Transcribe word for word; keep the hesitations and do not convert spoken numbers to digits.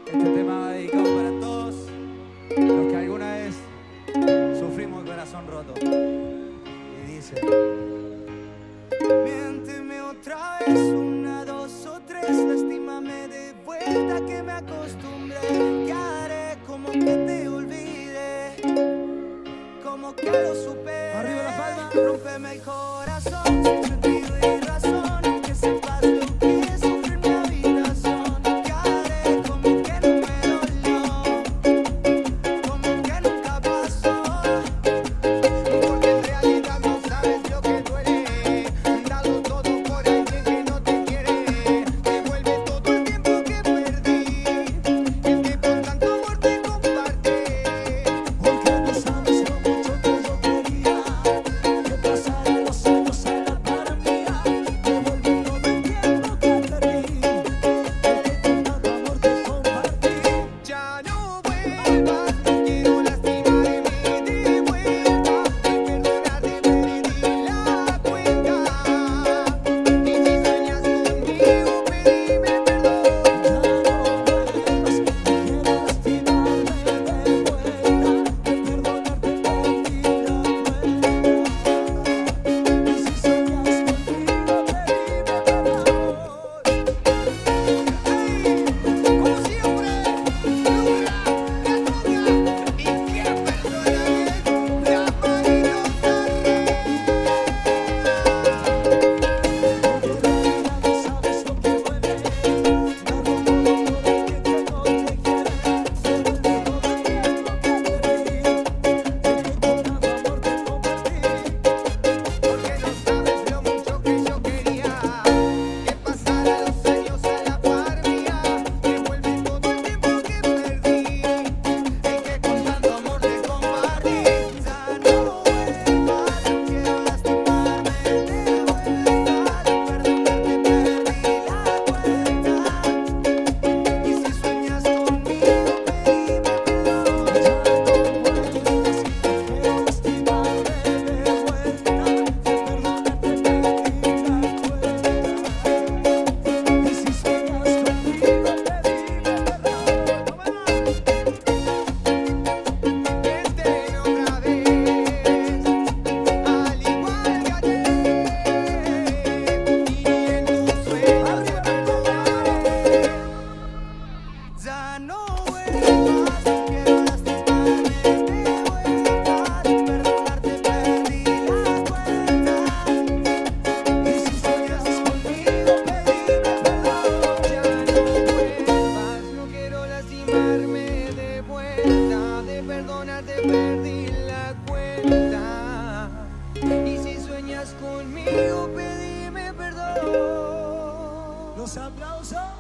Este tema va dedicado para todos los que alguna vez sufrimos el corazón roto. Y dice: miénteme otra vez, una, dos o tres, lastímame de vuelta que me acostumbré. ¿Qué haré? Como que te olvidé, como que lo superé. Arriba la palma. Rómpeme el corazón, sin sentido y razón, aunque sepas lo que es sufrir mi habitación. ¿Qué haré? Como que no me dolió, como que nunca pasó, porque en realidad no sabes lo que duele. Dalo todo por alguien que no te quiere. Devuelve todo el tiempo que perdí, el que con tanto amor te comparte. Porque no sabes lo mucho que yo quería que pasara los años a la par mía. Devuelve todo el tiempo que perdí, el que con tanto amor te compartí. Ya no vuelvas, no quiero lastimarme de vuelta. Al perdonarte perdí la cuenta. Y si sueñas conmigo, pedime perdón. Ya no vuelvas, no quiero lastimarme de vuelta. Al perdonarte perdí la cuenta. Y si sueñas conmigo, pedime perdón. Hey, como siempre, Luna, la Konga, y que perdóname la mariposa. Porque en realidad no sabes lo que duele. Darlo todo por alguien que no te quiere. Devuelve todo el tiempo que perdí, el que con tanto amor te compartí. Porque no sabes lo mucho que yo quería que pasara los años a la par mía. Devuelve todo el tiempo que perdí, el que con tanto amor te compartí. Ya no vuelvas, no quiero lastimarme de vuelta. Al perdonarte perdí la cuenta. Y si sueñas conmigo, pedime perdón. Ya no vuelvas, no quiero lastimarme de vuelta. Al perdonarte perdí la cuenta. Y si sueñas conmigo, pedime perdón. Este otra vez, al igual que ayer, y en tus sueños te perdonaré. Ya no vuelvas, no quiero lastimarme de vuelta. Al perdonarte perdí la cuenta. Y si sueñas conmigo, pedime perdón. Ya no vuelvas, no quiero lastimarme de vuelta. De perdonarte perdí la cuenta. Y si sueñas conmigo, pedime perdón. Los aplausos.